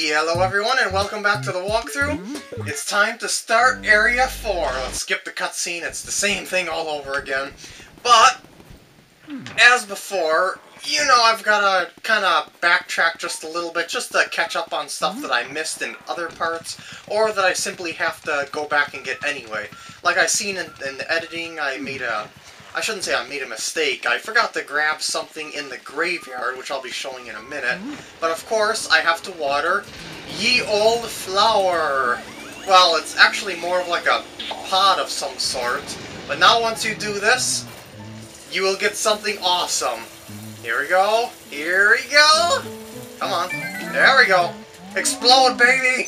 Hello everyone and welcome back to the walkthrough. It's time to start Area 4. Let's skip the cutscene, it's the same thing all over again. But, as before, you know I've got to kind of backtrack just a little bit just to catch up on stuff that I missed in other parts, or that I simply have to go back and get anyway. Like I seen in the editing, I shouldn't say I made a mistake. I forgot to grab something in the graveyard, which I'll be showing in a minute. But of course, I have to water ye old flower. Well, it's actually more of like a pod of some sort. But now once you do this, you will get something awesome. Here we go. Here we go. Come on. There we go. Explode, baby.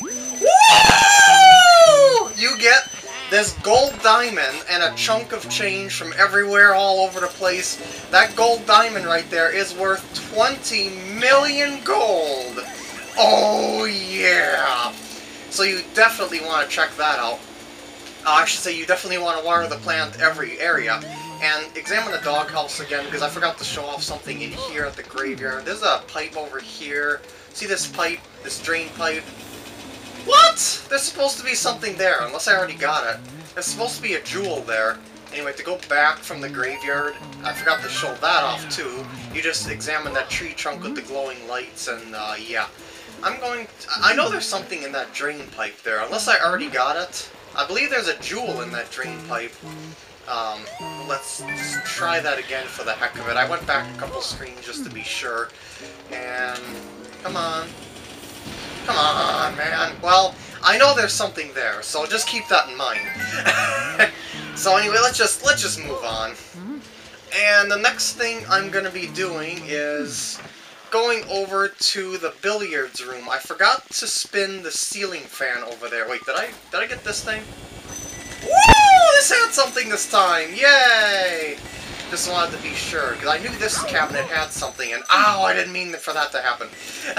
Woo! You get this gold diamond and a chunk of change from everywhere all over the place. That gold diamond right there is worth 20 million gold. Oh yeah! So you definitely want to check that out. I should say you definitely want to water the plant every area. And examine the doghouse again, because I forgot to show off something in here at the graveyard. There's a pipe over here. See this pipe? This drain pipe? What? There's supposed to be something there, unless I already got it. There's supposed to be a jewel there. Anyway, to go back from the graveyard, I forgot to show that off too. You just examine that tree trunk with the glowing lights, and yeah. I know there's something in that drain pipe there, unless I already got it. I believe there's a jewel in that drain pipe. Let's just try that again for the heck of it. I went back a couple screens just to be sure. And come on. Come on, man. Well, I know there's something there, so just keep that in mind. So anyway, let's just move on. And the next thing I'm gonna be doing is going over to the billiards room. I forgot to spin the ceiling fan over there. Wait, did I get this thing? Woo! This had something this time! Yay! Just wanted to be sure, because I knew this cabinet had something, and ow, I didn't mean for that to happen.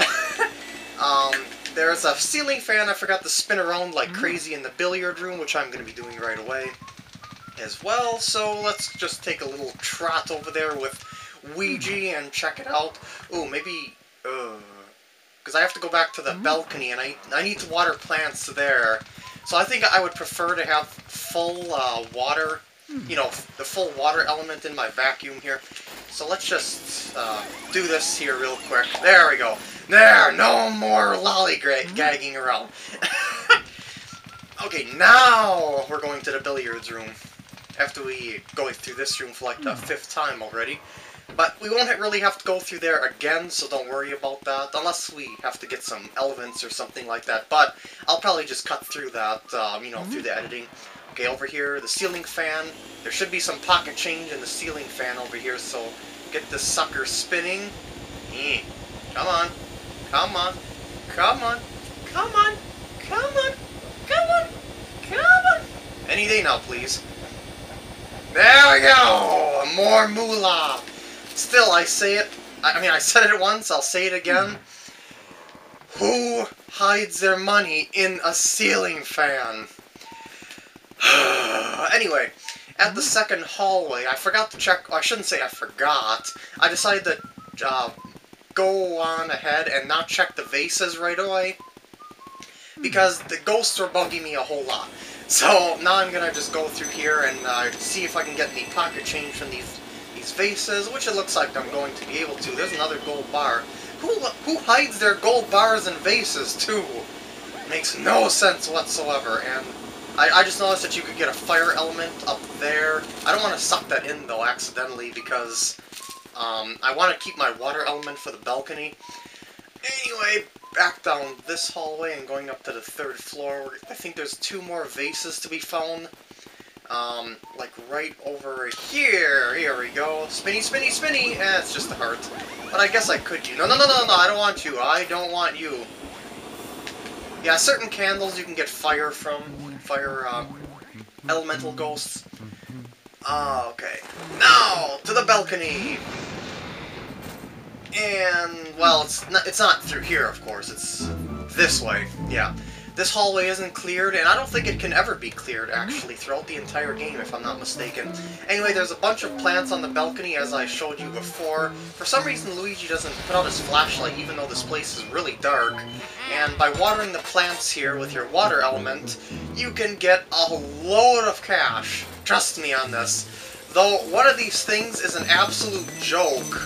There's a ceiling fan I forgot to spin around like crazy in the billiard room, which I'm going to be doing right away as well. So let's just take a little trot over there with Luigi and check it out. Ooh, maybe, because I have to go back to the balcony, and I need to water plants there. So I think I would prefer to have full water, you know, the full water element in my vacuum here. So let's just do this here real quick. There we go. There, no more lollygagging around. Okay, now we're going to the billiards room. After we go through this room for like the 5th time already. But we won't really have to go through there again, so don't worry about that. Unless we have to get some elements or something like that. But I'll probably just cut through that, you know, through the editing. Okay, over here, the ceiling fan. There should be some pocket change in the ceiling fan over here, so get this sucker spinning. Come on. Come on. Come on. Come on. Come on. Come on. Come on. Any day now, please. There we go! More moolah! Still, I say it. I mean, I said it once, I'll say it again. Who hides their money in a ceiling fan? Anyway, at the second hallway, I forgot to check. I shouldn't say I forgot. I decided to go on ahead and not check the vases right away, because the ghosts were bugging me a whole lot. So now I'm gonna just go through here and see if I can get any pocket change from these vases, which it looks like I'm going to be able to. There's another gold bar. Who hides their gold bars and vases too? Makes no sense whatsoever. And I just noticed that you could get a fire element up there. I don't want to suck that in though accidentally, because I want to keep my water element for the balcony. Anyway, back down this hallway and going up to the 3rd floor. I think there's 2 more vases to be found. Like right over here. Here we go. Spinny, spinny, spinny! It's just a heart. But I guess I could use. No, I don't want you. I don't want you. Yeah, certain candles you can get fire from. Fire, elemental ghosts. Okay. Now, to the balcony! And, well, it's not through here, of course. It's this way. Yeah. This hallway isn't cleared, and I don't think it can ever be cleared, actually, throughout the entire game, if I'm not mistaken. Anyway, there's a bunch of plants on the balcony, as I showed you before. For some reason, Luigi doesn't put out his flashlight, even though this place is really dark. And by watering the plants here with your water element, you can get a load of cash. Trust me on this. Though, one of these things is an absolute joke.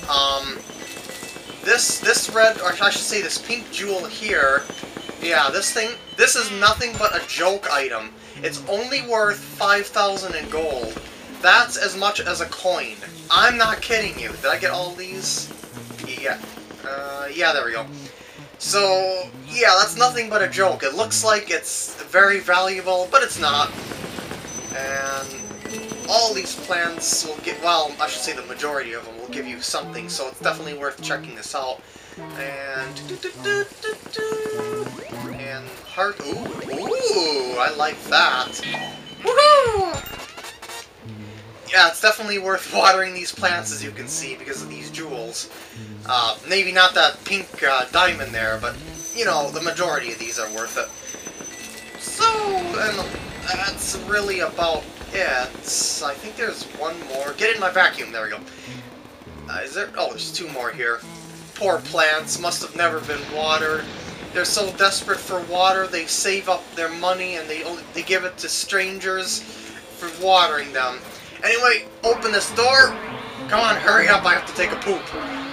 This red, or I should say this pink jewel here, yeah, this is nothing but a joke item. It's only worth 5,000 in gold. That's as much as a coin. I'm not kidding you. Did I get all these? Yeah. Yeah, there we go. So, yeah, that's nothing but a joke. It looks like it's very valuable, but it's not. And all these plants will get, well, I should say the majority of them will give you something, so it's definitely worth checking this out. And heart. Ooh, I like that. Woohoo! Yeah, it's definitely worth watering these plants, as you can see, because of these jewels. Maybe not that pink diamond there, but you know, the majority of these are worth it. So, and that's really about it. I think there's one more. Get in my vacuum. There we go. Is there? Oh, there's two more here. Poor plants, must have never been watered. They're so desperate for water, they save up their money and they give it to strangers for watering them. Anyway, open this door. Come on, hurry up, I have to take a poop.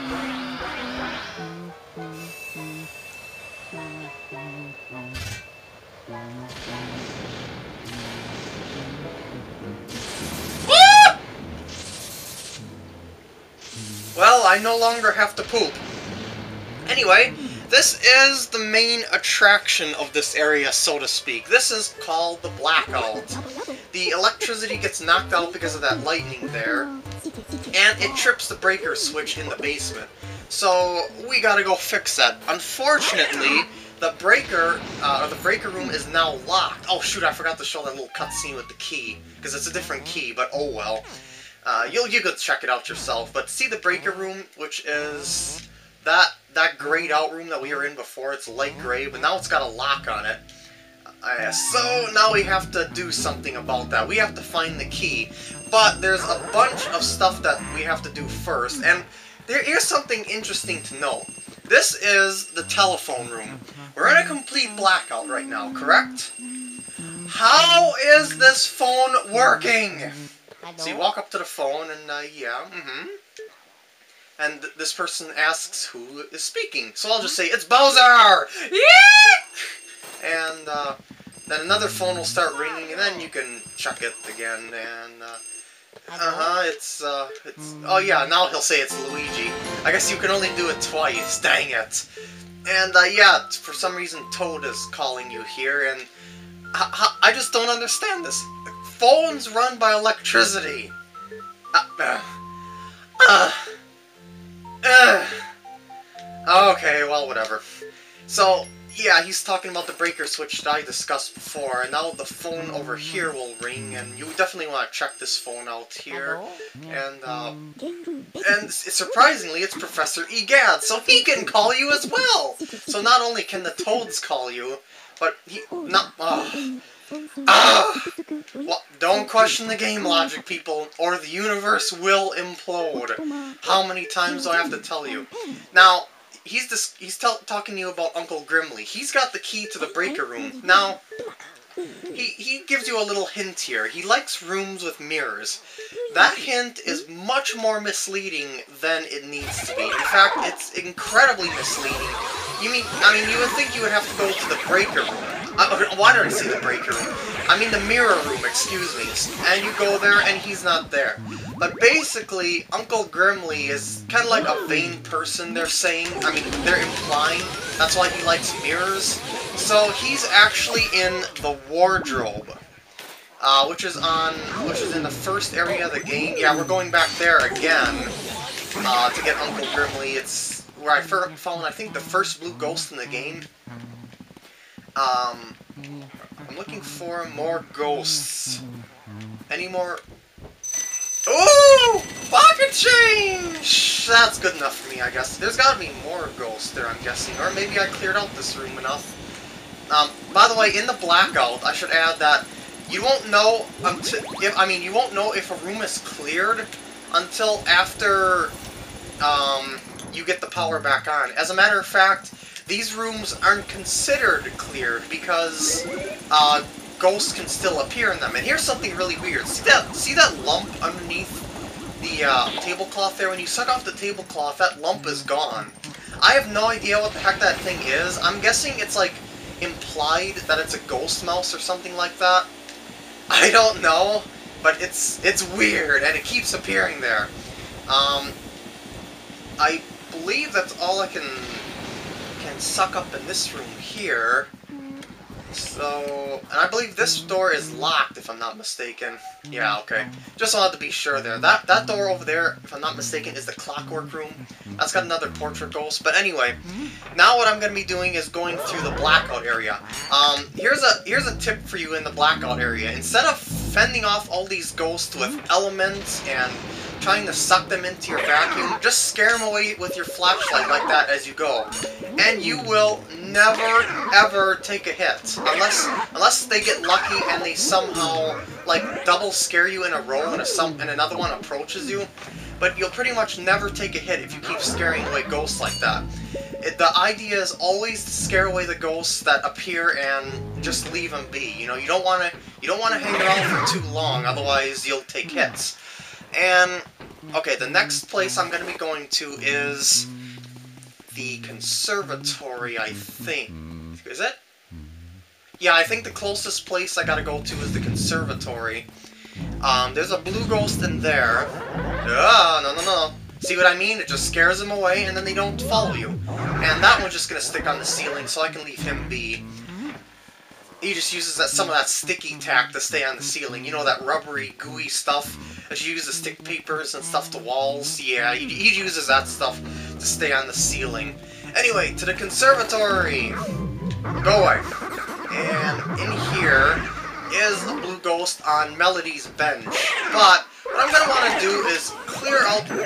Well, I no longer have to poop. Anyway, this is the main attraction of this area, so to speak. This is called the blackout. The electricity gets knocked out because of that lightning there, and it trips the breaker switch in the basement. So, we gotta go fix that. Unfortunately, the breaker room is now locked. Oh shoot, I forgot to show that little cutscene with the key, because it's a different key, but oh well. You could check it out yourself, but see the breaker room, which is that grayed out room that we were in before. It's light gray, but now it's got a lock on it. So now we have to do something about that. We have to find the key, but there's a bunch of stuff that we have to do first, and here's something interesting to note. This is the telephone room. We're in a complete blackout right now, correct? How is this phone working? So you walk up to the phone and, yeah, and this person asks who is speaking. So I'll just say, it's Bowser! Yeet! And, then another phone will start ringing, and then you can check it again, and, oh yeah, now he'll say it's Luigi. I guess you can only do it twice, dang it. And, yeah, for some reason Toad is calling you here, and I just don't understand this. Phones run by electricity. Okay, well, whatever. So, yeah, he's talking about the breaker switch that I discussed before, and now the phone over here will ring, and you definitely want to check this phone out here. And surprisingly, it's Professor Egad, so he can call you as well! So not only can the Toads call you, but well, don't question the game logic, people, or the universe will implode. How many times do I have to tell you? Now, he's talking to you about Uncle Grimmley. He's got the key to the breaker room. Now, he gives you a little hint here. He likes rooms with mirrors. That hint is much more misleading than it needs to be. In fact, it's incredibly misleading. I mean, you would think you would have to go to the breaker room. Why did I say the breaker room? I mean the mirror room, excuse me. And you go there, and he's not there. But basically, Uncle Grimmley is kind of like a vain person, they're saying. I mean, they're implying. That's why he likes mirrors. So he's actually in the wardrobe, which is in the first area of the game. Yeah, we're going back there again to get Uncle Grimmley. It's where I found, I think, the first blue ghost in the game. I'm looking for more ghosts. Any more? Ooh! Pocket change! That's good enough for me, I guess. There's gotta be more ghosts there, I'm guessing. Or maybe I cleared out this room enough. By the way, in the blackout, I should add that you won't know until you won't know if a room is cleared until after you get the power back on. As a matter of fact, these rooms aren't considered cleared because ghosts can still appear in them. And here's something really weird. See that lump underneath the tablecloth there? When you suck off the tablecloth, that lump is gone. I have no idea what the heck that thing is. I'm guessing it's like implied that it's a ghost mouse or something like that. I don't know, but it's weird and it keeps appearing there. I believe that's all I can suck up in this room here. So, and I believe this door is locked, if I'm not mistaken. Yeah, okay. Just wanted to be sure there. That door over there, if I'm not mistaken, is the clockwork room. That's got another portrait ghost. But anyway, now what I'm going to be doing is going through the blackout area. Here's a tip for you in the blackout area. Instead of fending off all these ghosts with elements and trying to suck them into your vacuum, just scare them away with your flashlight like that as you go. And you will never, ever take a hit. Unless they get lucky and they somehow, like, double scare you in a row and another one approaches you. But you'll pretty much never take a hit if you keep scaring away ghosts like that. The idea is always to scare away the ghosts that appear and just leave them be. You know, you don't want to hang around for too long, otherwise you'll take hits. And, okay, the next place I'm going to be going to is the conservatory, I think. Is it? Yeah, I think the closest place I gotta go to is the conservatory. There's a blue ghost in there. No. See what I mean? It just scares them away, and then they don't follow you. And that one's just gonna stick on the ceiling, so I can leave him be. He just uses some of that sticky tack to stay on the ceiling. You know, that rubbery, gooey stuff that you use to stick papers and stuff to walls? Yeah, he uses that stuff to stay on the ceiling. Anyway, to the conservatory! Go away. And in here is a blue ghost on Melody's bench. But what I'm going to want to do is clear out the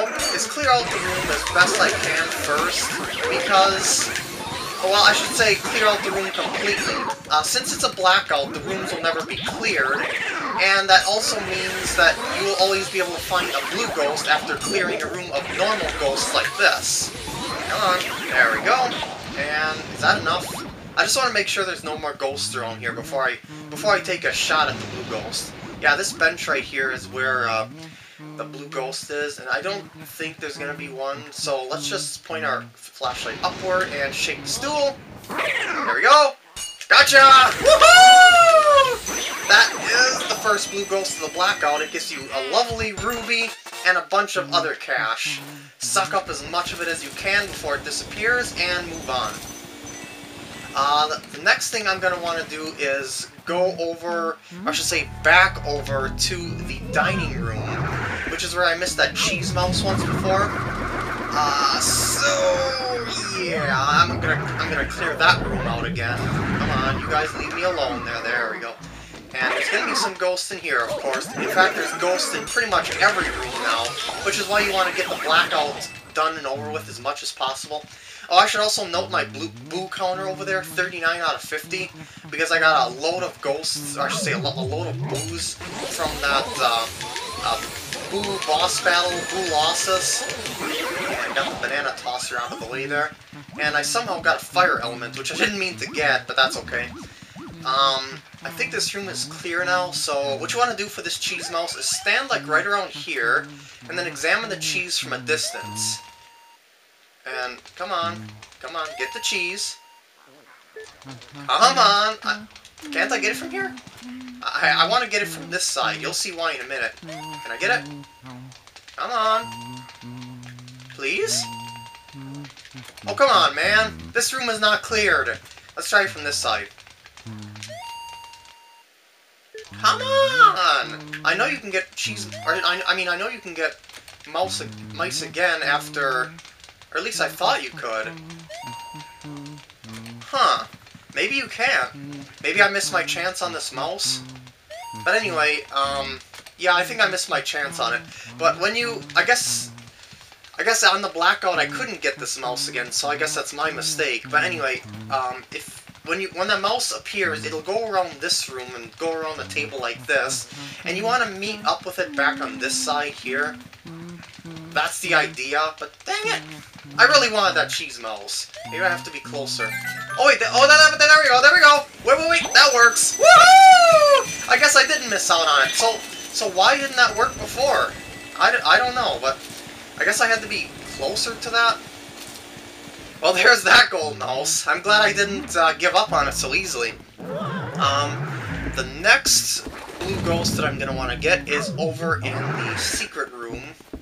room as best I can first, because, well, I should say clear out the room completely. Since it's a blackout, the rooms will never be cleared, and that also means that you will always be able to find a blue ghost after clearing a room of normal ghosts like this. Come on, there we go. And is that enough? I just want to make sure there's no more ghosts around here before I take a shot at the blue ghost. Yeah, this bench right here is where the blue ghost is, and I don't think there's going to be one, so let's just point our flashlight upward and shake the stool. There we go! Gotcha! Woohoo! That is the first blue ghost of the blackout. It gives you a lovely ruby and a bunch of other cash. Suck up as much of it as you can before it disappears, and move on. The next thing I'm going to want to do is go over, or I should say back over to the dining room, which is where I missed that cheese mouse once before. So yeah, I'm gonna clear that room out again. Come on, you guys leave me alone there. There we go. And there's gonna be some ghosts in here, of course. In fact, there's ghosts in pretty much every room now, which is why you want to get the blackout done and over with as much as possible. Oh, I should also note my boo counter over there, 39 out of 50, because I got a load of ghosts, or I should say a load of boos from that boo boss battle, Boo Losses. I got the banana tosser out of the way there. And I somehow got a fire element, which I didn't mean to get, but that's okay. I think this room is clear now, so what you want to do for this cheese mouse is stand like right around here, and then examine the cheese from a distance. And, come on, get the cheese. Come on! Can't I get it from here? I want to get it from this side. You'll see why in a minute. Can I get it? Come on. Please? Oh, come on, man. This room is not cleared. Let's try it from this side. Come on! I know you can get cheese... I mean, I know you can get mice again after... Or at least I thought you could. Huh. Maybe you can. Maybe I missed my chance on this mouse. But anyway, yeah, I think I missed my chance on it. But when you... I guess on the blackout I couldn't get this mouse again, so I guess that's my mistake. But anyway, if when the mouse appears, it'll go around this room and go around the table like this, and you want to meet up with it back on this side here. That's the idea, but dang it! I really wanted that cheese mouse. Maybe I have to be closer. Oh wait, there we go, there we go! Wait, that works! Woohoo! I guess I didn't miss out on it. So why didn't that work before? I don't know, but I guess I had to be closer to that. Well, there's that gold mouse. I'm glad I didn't give up on it so easily. The next blue ghost that I'm gonna want to get is over in the secret room.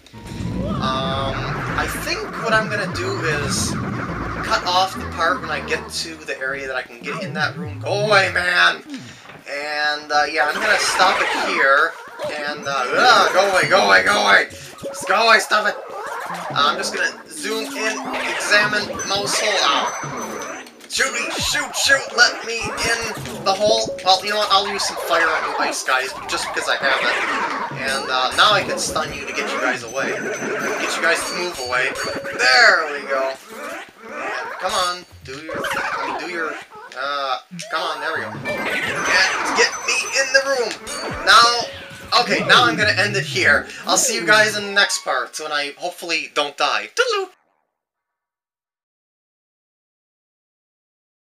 I think what I'm gonna do is cut off the part when I get to the area that I can get in that room. Go away, man! And, yeah, I'm gonna stop it here. And, go away, go away, go away! Just go away, stop it! I'm just gonna zoom in, examine mouse hole. Ow. Shoot me, shoot, let me in the hole. Well, you know what, I'll use some fire on you ice guys, just because I have it. And, now I can stun you to get you guys away. Get you guys to move away. There we go. And come on, do your, come on, there we go. And get me in the room. Now, okay, now I'm gonna end it here. I'll see you guys in the next part, when I hopefully don't die. Toodaloo!